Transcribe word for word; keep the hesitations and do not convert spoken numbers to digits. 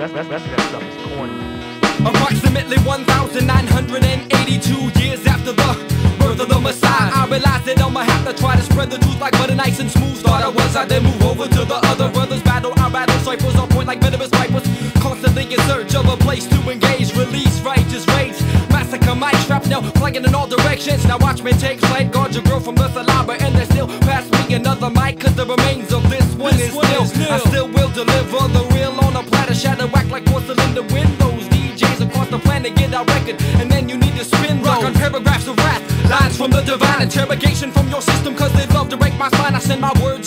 rest, rest, rest of that stuff is corny. Approximately one thousand nine hundred eighty-two years after the birth of the Messiah, I realized that I'ma have to try to spread the truth like butter, nice and smooth. Started once, I then move over to the other brothers. Battle, our battle ciphers on point like venomous vipers. Constantly in search of a place to engage, release righteous rage. Massacre my traps now, flying in all directions. Now watch me take flight, guard your girl from the saliva, and they still pass me another mic, cause the remains of this one, this is, one nil. is nil. I still will deliver the real on a platter, shadow act like porcelain to windows. D Js across the planet get our record, and then you need to spin rock on paragraphs of wrath, lines from the divine, interrogation from your system, cause they love to break my spine. I send my words